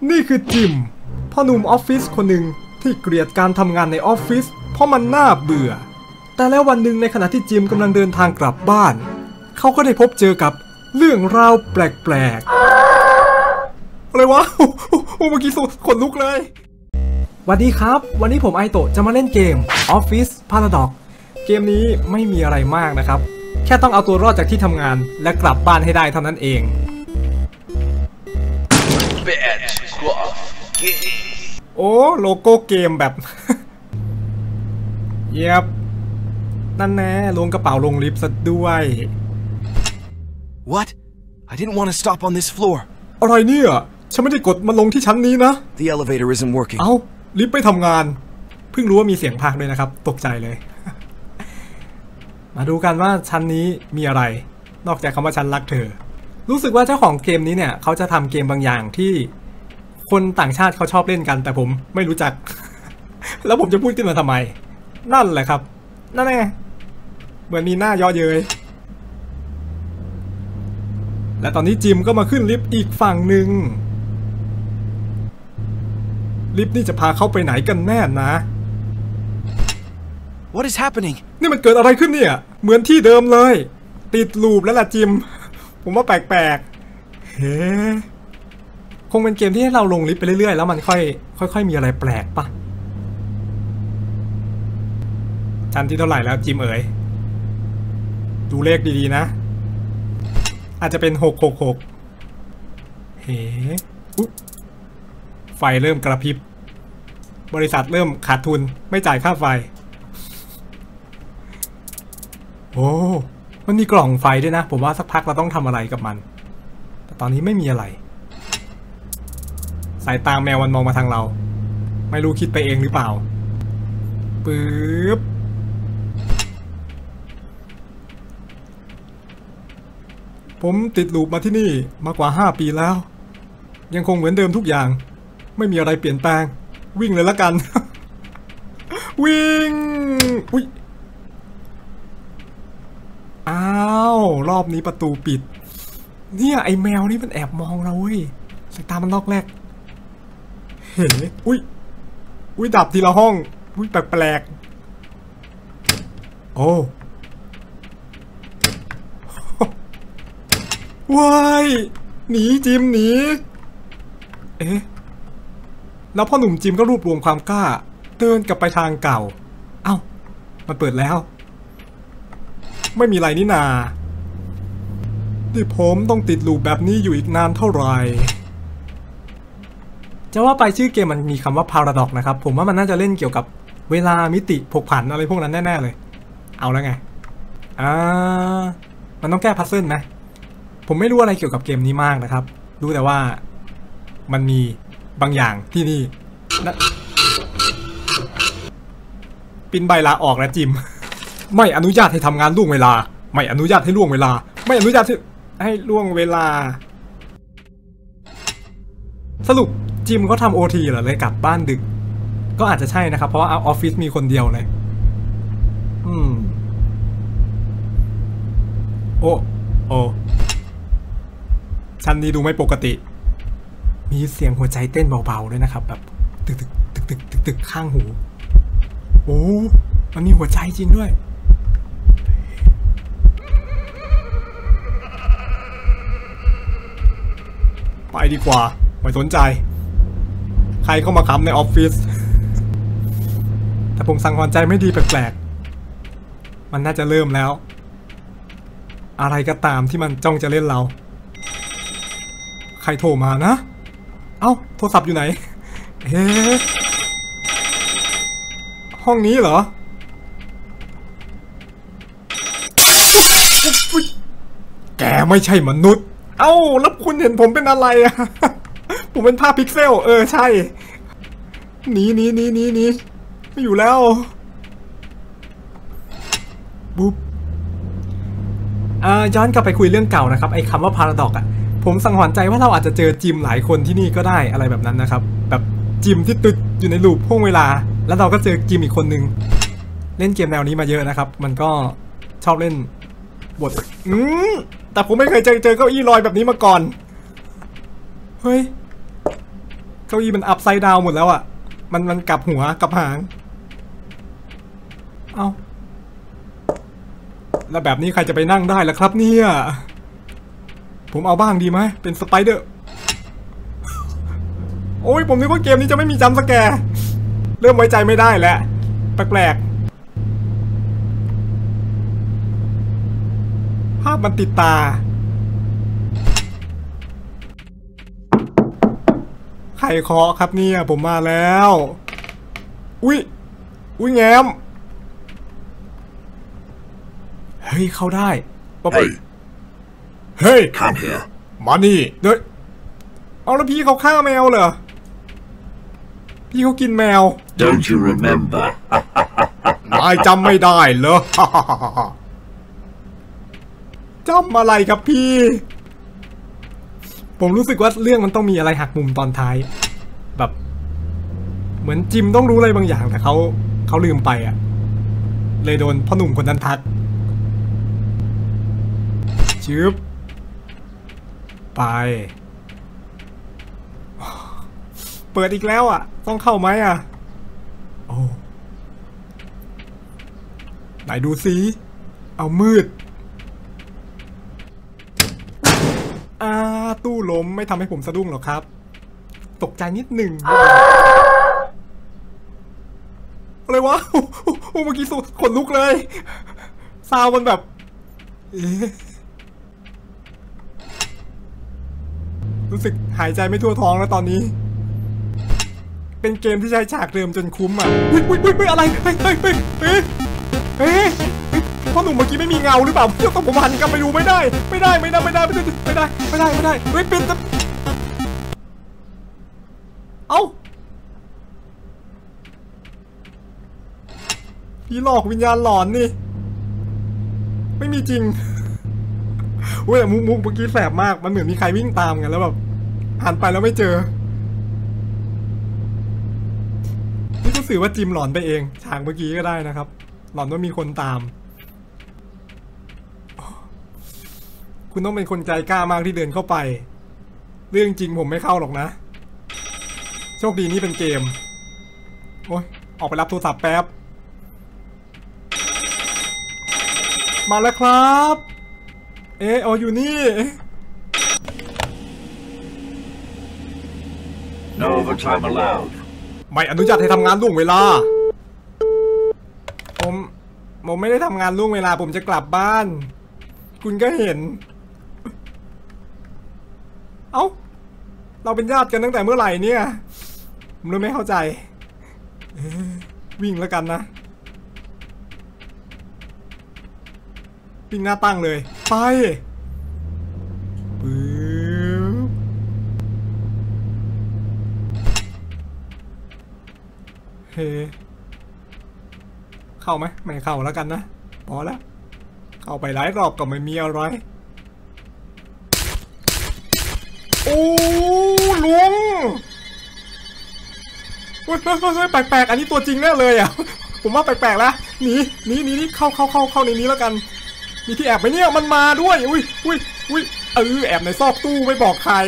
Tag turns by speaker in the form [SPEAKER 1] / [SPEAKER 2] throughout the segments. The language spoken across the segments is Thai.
[SPEAKER 1] นี่คือจิมพ่อหนุ่มออฟฟิศคนหนึ่งที่เกลียดการทำงานในออฟฟิศเพราะมันน่าเบื่อแต่แล้ววันหนึ่งในขณะที่จิมกำลังเดินทางกลับบ้านเขาก็ได้พบเจอกับเรื่องราวแปลกๆอะไรวะโอ้เมื่อกี้ขนลุกเลยสวัสดีครับวันนี้ผมไอโตะจะมาเล่นเกม Office Paradox เกมนี้ไม่มีอะไรมากนะครับแค่ต้องเอาตัวรอดจากที่ทำงานและกลับบ้านให้ได้เท่านั้นเองโอ้โลโก้เกมแบบเย็บนั่นแน่ลงกระเป๋าลงลิฟต์ซะด้วย
[SPEAKER 2] What? I didn't want to stop on this floor.
[SPEAKER 1] อะไรเนี่ยฉันไม่ได้กดมาลงที่ชั้นนี้นะ
[SPEAKER 2] The elevator isn't working.
[SPEAKER 1] เอ้าลิฟต์ไม่ทำงานเพิ่งรู้ว่ามีเสียงพากย์ด้วยนะครับตกใจเลย มาดูกันว่าชั้นนี้มีอะไรนอกจากคำว่าฉันรักเธอรู้สึกว่าเจ้าของเกมนี้เนี่ยเขาจะทำเกมบางอย่างที่คนต่างชาติเขาชอบเล่นกันแต่ผมไม่รู้จัก แล้วผมจะพูดขึ้นมาทำไมนั่นแหละครับนั่นไงเหมือนมีหน้าย่อเย้ยและตอนนี้จิมก็มาขึ้นลิฟต์อีกฝั่งหนึ่งลิฟต์นี่จะพาเขาไปไหนกันแน่นะ
[SPEAKER 2] What is happening?
[SPEAKER 1] นี่มันเกิดอะไรขึ้นเนี่ยเหมือนที่เดิมเลยติดลูปแล้วล่ะจิมผมว่าแปลกๆเฮ้คงเป็นเกมที่ให้เราลงลิฟต์ไปเรื่อยๆแล้วมันค่อยมีอะไรแปลกปะชั้นที่เท่าไหร่แล้วจิมเอ๋ยดูเลขดีๆนะอาจจะเป็น666เฮ้ไฟเริ่มกระพริบบริษัทเริ่มขาดทุนไม่จ่ายค่าไฟโอ้มันมีกล่องไฟด้วยนะผมว่าสักพักเราต้องทำอะไรกับมันแต่ตอนนี้ไม่มีอะไรสายตาแมวมันมองมาทางเราไม่รู้คิดไปเองหรือเปล่าปึ๊บผมติดลูปมาที่นี่มากว่า5 ปีแล้วยังคงเหมือนเดิมทุกอย่างไม่มีอะไรเปลี่ยนแปลงวิ่งเลยละกัน วิ่งอุ๊ยอ้าวรอบนี้ประตูปิดเนี่ยไอแมวนี่มันแอบมองเราเว้ยสายตามันลอกแรกเห็นอุ้ยดับทีละห้องอุ้ยแปลกๆโอ้ว้ายหนีจิมหนีเอ๊ะแล้วพ่อหนุ่มจิมก็รวบรวมความกล้าเดินกลับไปทางเก่าเอ้ามันเปิดแล้วไม่มีอะไรนี่นาที่ผมต้องติดลูปแบบนี้อยู่อีกนานเท่าไหร่จะว่าไปชื่อเกมมันมีคำว่า Paradox นะครับผมว่ามันน่าจะเล่นเกี่ยวกับเวลามิติผกผันอะไรพวกนั้นแน่ๆเลยเอาแล้วไงมันต้องแก้พัซเซิลไหมผมไม่รู้อะไรเกี่ยวกับเกมนี้มากนะครับรู้แต่ว่ามันมีบางอย่างที่นี่นะปินใบลาออกนะจิมไม่อนุญาตให้ทำงานล่วงเวลาไม่อนุญาตให้ล่วงเวลาไม่อนุญาตให้ล่วงเวลาสรุปจิมเขาทำ OT เหรอเลยกลับบ้านดึกก็อาจจะใช่นะครับเพราะว่าออฟฟิศมีคนเดียวเลยโอ้ชั้นนี้ดูไม่ปกติมีเสียงหัวใจเต้นเบาๆด้วยนะครับแบบตึกข้างหูโอ้มันมีหัวใจจริงด้วยไปดีกว่าไม่สนใจใครเข้ามาค้ำในออฟฟิศแต่ผมสั่งหอนใจไม่ดีแปลกๆมันน่าจะเริ่มแล้วอะไรก็ตามที่มันจ้องจะเล่นเราใครโทรมานะเอ้าโทรศัพท์อยู่ไหนเฮ้ห้องนี้เหรอแกไม่ใช่มนุษย์เอ้าแล้วคุณเห็นผมเป็นอะไรอะผมเป็นภาพพิกเซลใช่หนีไม่อยู่แล้วบุ๊บย้อนกลับไปคุยเรื่องเก่านะครับไอ้คำว่า Paradox อ่ะผมสังหรณ์ใจว่าเราอาจจะเจอจิมหลายคนที่นี่ก็ได้อะไรแบบนั้นนะครับแบบจิมที่ติดอยู่ในลูปห่วงเวลาแล้วเราก็เจอจิมอีกคนนึงเล่นเกมแนวนี้มาเยอะนะครับมันก็ชอบเล่นบทแต่ผมไม่เคยเจอเก้าอี้ลอยแบบนี้มาก่อนเฮ้ยเก้าอี้มันอัพไซด์ดาวหมดแล้วอ่ะมันกลับหัวกลับหางเอาแล้วแบบนี้ใครจะไปนั่งได้ล่ะครับเนี่ยผมเอาบ้างดีไหมเป็นสไปเดอร์โอ้ยผมนึกว่าเกมนี้จะไม่มีจัมป์สแกร์เริ่มไว้ใจไม่ได้แล้วแปลกๆภาพมันติดตาใครเคาะครับเนี่ยผมมาแล้วอุ้ยแง้มเฮ้ยเข้าได้เฮ้ย
[SPEAKER 3] Come here.
[SPEAKER 1] มานี่เดี๋ยวเอาแล้วพี่เขาฆ่าแมวเหรอพี่เขากินแมว
[SPEAKER 3] Don't you remember?
[SPEAKER 1] นายจำไม่ได้เหรอ จำอะไรครับพี่ผมรู้สึกว่าเรื่องมันต้องมีอะไรหักมุมตอนท้ายแบบเหมือนจิมต้องรู้อะไรบางอย่างแต่เขาลืมไปอ่ะเลยโดนพ่อหนุ่มคนนั้นทักชืบไปเปิดอีกแล้วอ่ะต้องเข้าไหมอ่ะโอ้ไหนดูสิเอามืดตู้ล้มไม่ทำให้ผมสะดุ้งหรอกครับตกใจนิดหนึ่งอะไรวะโอ้เมื่อกี้ขนลุกเลยซาวมันแบบรู้สึกหายใจไม่ทั่วท้องแล้วตอนนี้เป็นเกมที่ใช้ฉากเดิมจนคุ้มอ่ะอุ้ยอะไรพ่อหนุ่มเมื่อกี้ไม่มีเงาหรือเปล่าเดี๋ยวต้องผมหันกลับไปดูไม่ได้เฮ้ยเป็นเอ้าพี่หลอกวิญญาณหลอนนี่ไม่มีจริงเว้ยมุกเมื่อกี้แสบมากมันเหมือนมีใครวิ่งตามกันแล้วแบบหันไปแล้วไม่เจอนี่ก็สื่อว่าจิมหลอนไปเองฉากเมื่อกี้ก็ได้นะครับหลอนว่ามีคนตามคุณต้องเป็นคนใจกล้ามากที่เดินเข้าไปเรื่องจริงผมไม่เข้าหรอกนะโชคดีนี่เป็นเกมโอ้ยออกไปรับโทรศัพท์แป๊บมาแล้วครับอยู่นี่
[SPEAKER 3] No overtime allowed.
[SPEAKER 1] ไม่อนุญาตให้ทำงานล่วงเวลาผมไม่ได้ทำงานล่วงเวลาผมจะกลับบ้านคุณก็เห็นเอ้าเราเป็นญาติกันตั้งแต่เมื่อไหร่เนี่ยผมเลยไม่เข้าใจวิ่งแล้วกันนะวิ่งหน้าตั้งเลยไปปึ๊บเฮ้เข้าไหมไม่เข้าแล้วกันนะพอแล้วเข้าไปหลายรอบก็ไม่มีอะไรโอ้ลุงเฮ้ยแปลกๆอันนี้ตัวจริงแน่เลยอ่ะผมว่าแปลกๆแล้วหนีเข้าในนี้แล้วกันมีที่แอบไหมเนี่ยมันมาด้วยอุ้ยแอบในซอกตู้ไม่บอกใคร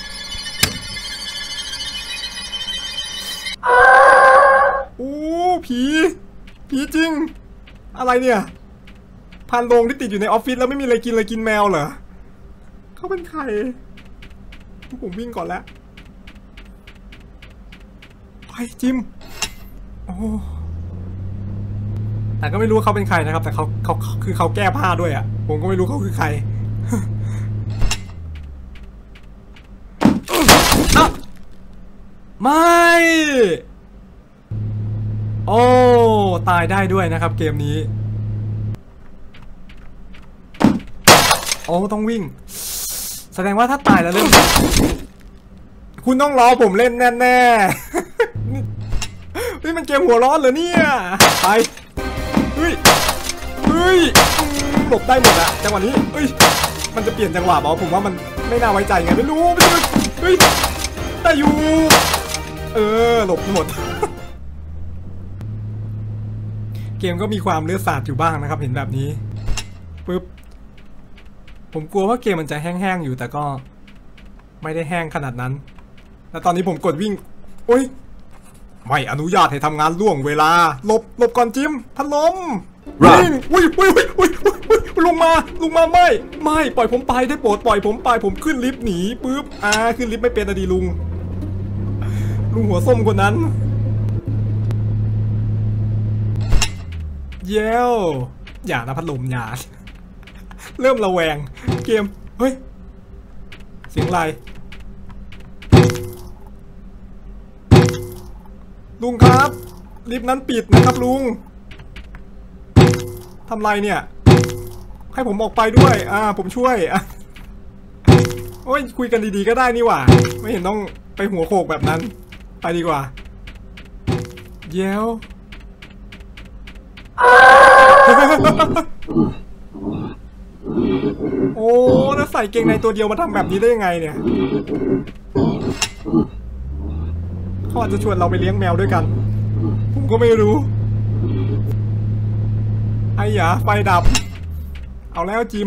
[SPEAKER 1] โอ้ผีจริงอะไรเนี่ยพานโรงที่ติดอยู่ในออฟฟิศแล้วไม่มีอะไรกินเลยกินแมวเหรอเขาเป็นใครผมวิ่งก่อนแล้วไปจิมโอ้แต่ก็ไม่รู้เขาเป็นใครนะครับแต่เขาแก้ผ้าด้วยอ่ะผมก็ไม่รู้เขาคือใครไม่โอ้ตายได้ด้วยนะครับเกมนี้โอ้ต้องวิ่งแสดงว่าถ้าตายแล้วเริ่มคุณต้องรอผมเล่นแน่ๆนี่มันเกมหัวร้อนเหรอเนี่ยไปเฮ้ยหลบได้หมดอะจังหวะนี้มันจะเปลี่ยนจังหวะบอกผมว่ามันไม่น่าไว้ใจไงไม่รู้ได้อยู่หลบหมดเกมก็มีความเลือดสาดอยู่บ้างนะครับเห็นแบบนี้ปึ๊บผมกลัวว่าเกมมันจะแห้งๆอยู่แต่ก็ไม่ได้แห้งขนาดนั้นแล้วตอนนี้ผมกดวิ่งโอ้ยไม่อนุญาตให้ทำงานล่วงเวลาหลบก่อนจิมพัดลมวิ่งอุ้ยลงมาไม่ปล่อยผมไปได้โปรดปล่อยผมไปผมขึ้นลิฟต์หนีปุ๊บขึ้นลิฟต์ไม่เป็นอะดีลุงหัวส้มคนนั้นเย้อย่านะพัดลมอย่าเริ่มระแวงเกมเฮ้ยเสียงอะไรลุงครับลิฟต์นั้นปิดนะครับลุงทำไรเนี่ยให้ผมออกไปด้วยผมช่วยโอ้ยคุยกันดีๆก็ได้นี่หว่าไม่เห็นต้องไปหัวโขกแบบนั้นไปดีกว่าเย้วโอ้แล้วใส่เกงในตัวเดียวมาทำแบบนี้ได้ยังไงเนี่ยเขาอาจจะชวนเราไปเลี้ยงแมวด้วยกันผมก็ไม่รู้ไอ้หยาไฟดับเอาแล้วจิม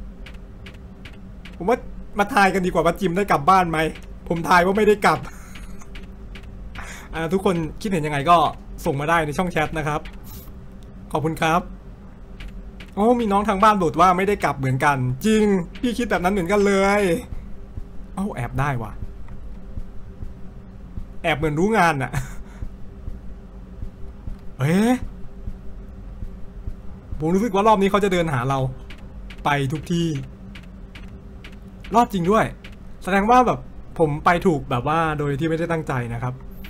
[SPEAKER 1] ผมว่ามาทายกันดีกว่าว่าจิมได้กลับบ้านไหมผมทายว่าไม่ได้กลับทุกคนคิดเห็นยังไงก็ส่งมาได้ในช่องแชทนะครับขอบคุณครับโอ้มีน้องทางบ้านบ่นว่าไม่ได้กลับเหมือนกันจริงพี่คิดแบบนั้นเหมือนกันเลยแอบได้ว่ะแอบเหมือนรู้งานอะผมรู้สึกว่ารอบนี้เขาจะเดินหาเราไปทุกที่รอดจริงด้วยแสดงว่าแบบผมไปถูกแบบว่าโดยที่ไม่ได้ตั้งใจนะครับ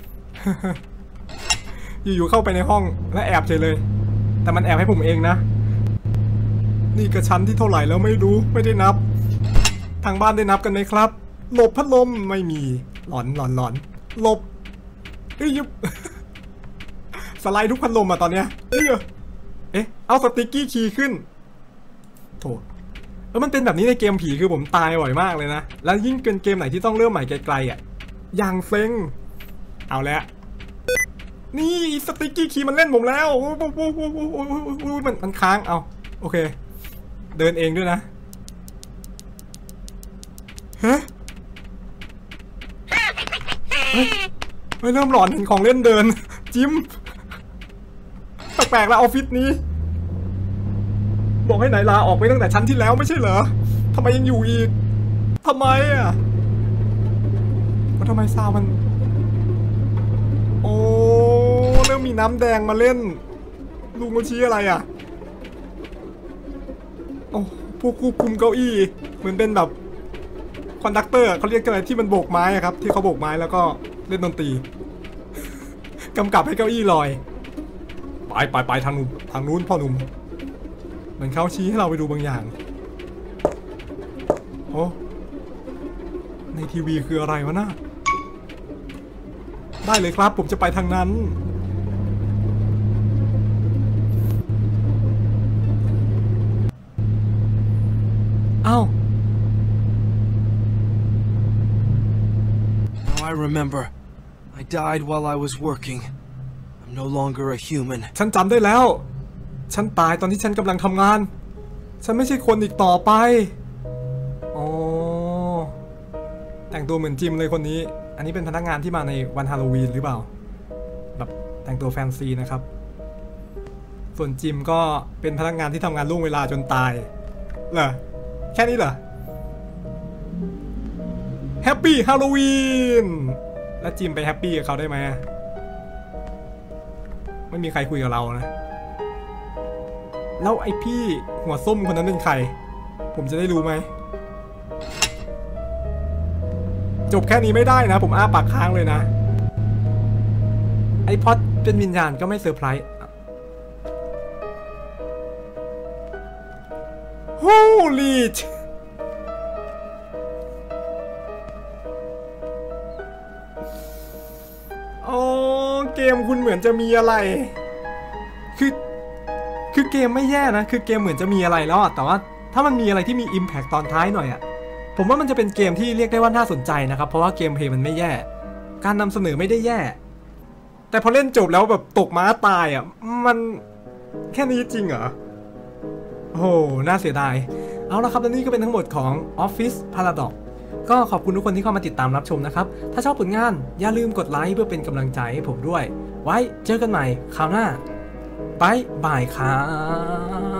[SPEAKER 1] อยู่ๆเข้าไปในห้องและแอบเฉยเลยแต่มันแอบให้ผมเองนะนี่กระชั้นที่เท่าไหร่แล้วไม่รู้ไม่ได้นับทางบ้านได้นับกันไหมครับหลบพัดลมไม่มีหลอนหลบยุบ สไลด์ทุกพัดลมตอนเนี้ยเอาสติ๊กกี้คีย์ขึ้นโถมันเป็นแบบนี้ในเกมผีคือผมตายบ่อยมากเลยนะแล้วยิ่งเป็นเกมไหนที่ต้องเริ่มใหม่ไกลๆอย่างเซ็งเอาแล้วนี่สติ๊กกี้คีย์มันเล่นผมแล้วมันค้างเอาโอเคเดินเองด้วยนะเฮ้ยเริ่มหลอนเห็นของเล่นเดินจิ้มแปลกๆแล้วออฟฟิศนี้บอกให้ไหนลาออกไปตั้งแต่ชั้นที่แล้วไม่ใช่เหรอทำไมยังอยู่อีกทำไมทำไมซาวมันโอ้เริ่มมีน้ำแดงมาเล่นลุงมันชี้อะไรโอ้ผู้ควบคุมเก้าอี้เหมือนเป็นแบบคอนดักเตอร์เขาเรียกอะไรที่มันโบกไม้ครับที่เขาโบกไม้แล้วก็เล่นดนตรีกำกับให้เก้าอี้ลอยไปทางนู้นพ่อหนุ่มเหมือนเขาชี้ให้เราไปดูบางอย่างโอ้ในทีวีคืออะไรวะน่ะได้เลยครับผมจะไปทางนั้นอ้าว
[SPEAKER 2] Now I remember. I died while I was working. I'm no longer a human.
[SPEAKER 1] ฉันจำได้แล้วฉันตายตอนที่ฉันกำลังทำงานฉันไม่ใช่คนอีกต่อไปอ๋อแต่งตัวเหมือนจิมเลยคนนี้อันนี้เป็นพนักงานที่มาในวันฮาโลวีนหรือเปล่าแบบแต่งตัวแฟนซีนะครับส่วนจิมก็เป็นพนักงานที่ทำงานล่วงเวลาจนตายเหรอแค่นี้เหรอแฮปปี้ฮาโลวีนแล้วจิมไปแฮปปี้กับเขาได้ไหมไม่มีใครคุยกับเรานะแล้วไอพี่หัวส้มคนนั้นเป็นใครผมจะได้รู้ไหมจบแค่นี้ไม่ได้นะผมอ้าปากค้างเลยนะไอพอดเป็นวิญญาณก็ไม่เซอร์ไพรส์โฮลี่โอ้เกมคุณเหมือนจะมีอะไรคือเกมไม่แย่นะคือเกมเหมือนจะมีอะไรแล้วแต่ว่าถ้ามันมีอะไรที่มี Impact ตอนท้ายหน่อยผมว่ามันจะเป็นเกมที่เรียกได้ว่าน่าสนใจนะครับเพราะว่าเกมเพลย์มันไม่แย่การนำเสนอไม่ได้แย่แต่พอเล่นจบแล้วแบบตกม้าตายมันแค่นี้จริงเหรอโอ้โหน่าเสียดายเอาละครับและนี่ก็เป็นทั้งหมดของ Office Paradox ก็ขอบคุณทุกคนที่เข้ามาติดตามรับชมนะครับถ้าชอบผลงานอย่าลืมกดไลค์เพื่อเป็นกำลังใจให้ผมด้วยไว้เจอกันใหม่คราวหน้าบ๊ายบายครับ